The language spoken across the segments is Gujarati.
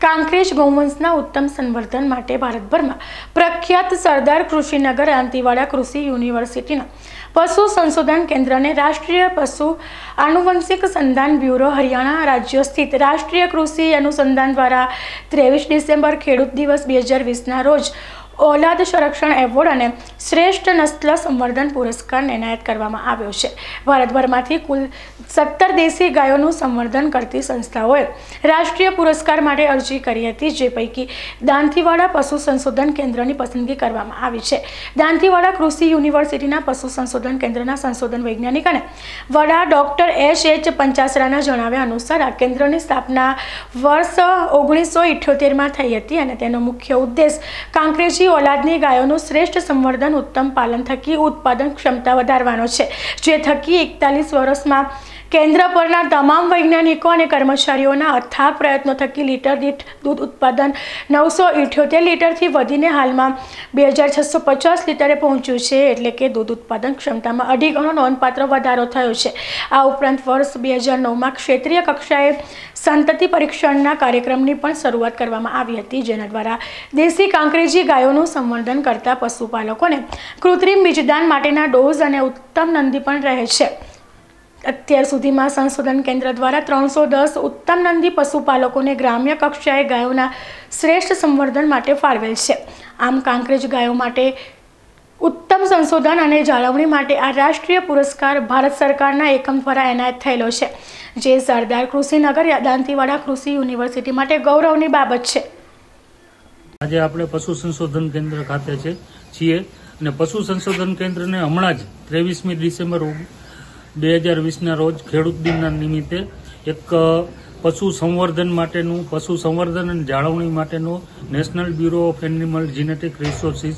કાંકરેજ ગૌવંશના ઉત્તમ સંવર્ધન માટે ભારતભરમાં પ્રખ્યાત સરદાર કૃષિનગર દાંતીવાડા કૃષિ યુનિવર્સિટીના પશુ સંશોધન કેન્દ્રને રાષ્ટ્રીય પશુ આનુવંશિક સંધાન બ્યુરો હરિયાણા રાજ્ય સ્થિત રાષ્ટ્રીય કૃષિ અનુસંધાન દ્વારા 23 ડિસેમ્બર ખેડૂત દિવસ 2020ના રોજ औलाद संरक्षण एवॉर्ड और श्रेष्ठ नस्ल संवर्धन पुरस्कार एनायत करवामां आव्यो छे। भारतभरमांथी कुल 17 देशी गायोनुं संवर्धन करती संस्थाओए राष्ट्रीय पुरस्कार माटे अरजी करी हती, जे पैकी दांतीवाड़ा पशु संशोधन केन्द्रनी पसंदगी करवामां आवी छे। दांतीवाड़ा कृषि युनिवर्सिटीना पशु संशोधन केन्द्રના संशोधन वैज्ञानिक અને વડા ડોક્ટર એચ પંચાસરાના જણાવ્યા અનુસાર આ કેન્દ્રની સ્થાપના વર્ષ 1978માં થઈ હતી અને તેનો મુખ્ય ઉદ્દેશ કાંકરેજી औलादनी गायों श्रेष्ठ संवर्धन उत्तम पालन थकी उत्पादन क्षमता वधारवानो छे, जे थकी 41 वर्ष में केन्द्र परना तमाम वैज्ञानिकों और कर्मचारीओं अथाग प्रयत्नों थकी लीटर दीठ दूध उत्पादन 978 लीटर थी वधीने हाल में 2650 लीटरे पहुंच्यु छे, एटले के दूध उत्पादन क्षमता में 2.5 गणो नोंधपात्र वधारो थयो छे। आ उपरांत वर्ष 2009 में क्षेत्रीय कक्षाए संतति परीक्षणना कार्यक्रमनी पण शरूआत करवामां आवी हती, जेना द्वारा देशी कांकरेजी गायोनुं संवर्धन करता पशुपालकोने कृत्रिम बीजदान माटेना डोज अने उत्तम नंदी पण रहे छे। અત્યાર સુધીમાં સંશોધન કેન્દ્ર દ્વારા 310 ઉત્તમ નંદી પશુપાલકોને ગ્રામ્ય કક્ષાએ ગાયોના શ્રેષ્ઠ સંવર્ધન માટે ફાળવેલ છે। આમ કાંકરેજ ગાયો માટે ઉત્તમ સંશોધન અને જાળવણી માટે આ રાષ્ટ્રીય પુરસ્કાર ભારત સરકારના એકમ દ્વારા એનાયત થયેલો છે, જે સરદાર કૃષિનગર દાંતીવાડા કૃષિ યુનિવર્સિટી માટે ગૌરવની બાબત છે। આજે આપણે પશુ સંશોધન કેન્દ્ર ખાતે છીએ અને પશુ સંશોધન કેન્દ્રને હમણાં જ 23મી ડિસેમ્બર 2020ના રોજ ખેડૂત દિનના નિમિત્તે એક પશુ સંવર્ધન માટેનું પશુ સંવર્ધન અને જાળવણી માટેનો national bureau of animal genetic resources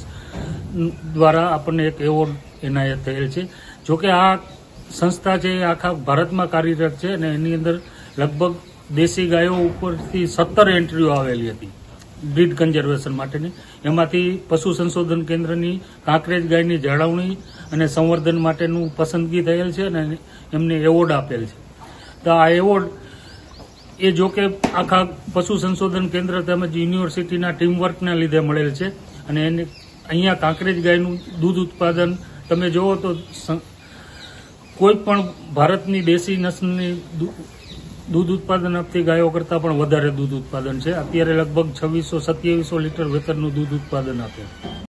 દ્વારા આપણને એક એવોર્ડ એનાયત થયેલ છે। જોકે આ સંસ્થા છે આખા ભારતમાં કાર્યરત છે અને એની અંદર લગભગ દેશી ગાયો ઉપરથી 17 એન્ટ્રીઓ આવેલી હતી બ્રીડ કન્ઝર્વેશન માટેની। એમાંથી પશુ સંશોધન કેન્દ્રની કાંકરેજ ગાયની જાળવણી અને સંવર્ધન માટેનું પસંદગી થયેલ છે અને એમને એવોર્ડ આપેલ છે। તો આ એવોર્ડ એ જો કે આખા પશુ સંશોધન કેન્દ્ર તેમજ યુનિવર્સિટીના ટીમવર્કના લીધે મળેલ છે અને એને અહીંયા કાંકરેજ ગાયનું દૂધ ઉત્પાદન તમે જોવો તો કોઈ પણ ભારતની દેશી નસ્લની दूध उत्पादन आपती गायों करता पण वधारे दूध उत्पादन है। अत्यारे लगभग 2600-2700 लीटर वेतरनुं दूध उत्पादन आपे।